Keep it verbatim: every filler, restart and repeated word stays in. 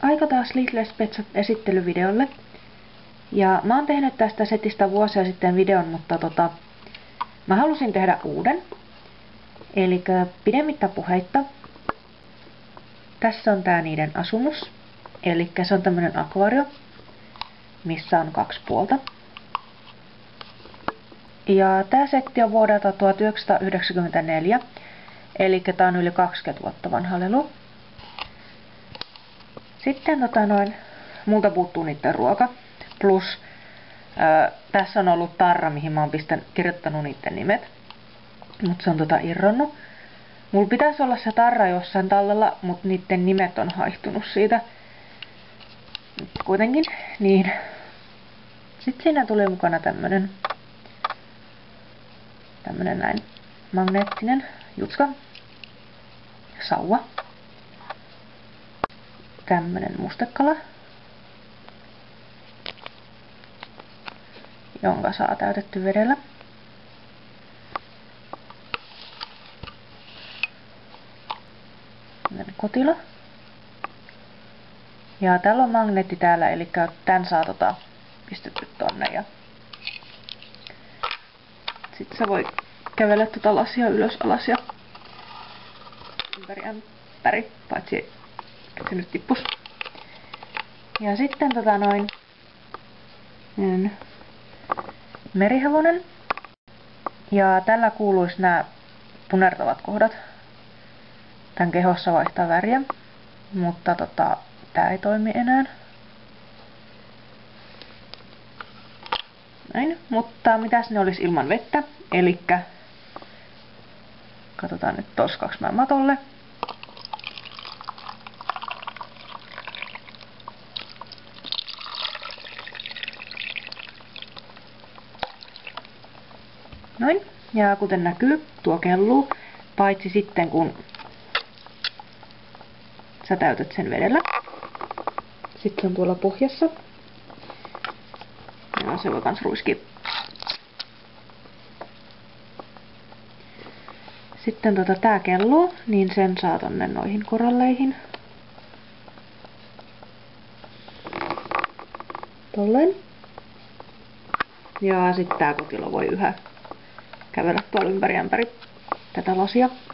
aika taas Little Petsat esittelyvideolle. Ja mä oon tehnyt tästä setistä vuosia sitten videon, mutta tota, mä halusin tehdä uuden. Eli pidemmittä puheitta. Tässä on tää niiden asumus. Eli se on tämmönen akvaario, missä on kaksi puolta. Ja tää setti on vuodelta tuhatyhdeksänsataayhdeksänkymmentäneljä. Eli tää on yli kaksikymmentä vuotta vanha lelu. Sitten tota noin, multa puuttuu niiden ruoka. Plus ää, tässä on ollut tarra, mihin mä oon pistän, kirjoittanut niiden nimet. Mut se on tota irronnut. Mulla pitäisi olla se tarra jossain tallella, mut niiden nimet on haihtunut siitä. Nyt kuitenkin, niin. Sitten siinä tuli mukana tämmönen, tämmönen näin magneettinen jutska. Sauva. Tämmönen mustekala, jonka saa täytetty vedellä. Tämmönen kotilo. Ja täällä on magneetti täällä, eli tän saa tota pistetty tonne. Ja sitten se voi kävellä tota lasia ylös alas ja ympäri ämpäri, paitsi että se nyt tippus. Ja sitten tota noin niin, merihevonen. Ja tällä kuuluisi nämä punertavat kohdat. Tän kehossa vaihtaa väriä, mutta tota, tää ei toimi enää. Näin, mutta mitäs ne olisi ilman vettä? Elikkä katsotaan nyt toskaaks mä matolle. Noin, ja kuten näkyy, tuo kelluu, paitsi sitten kun sä täytät sen vedellä. Sitten se on tuolla pohjassa. Ja se voi kans ruiskia. Sitten tota tää kelluu, niin sen saa tonne noihin koralleihin. Tolleen. Ja sitten tää kotilo voi yhä kävellä tuolla ympäri ämpäri tätä lasia.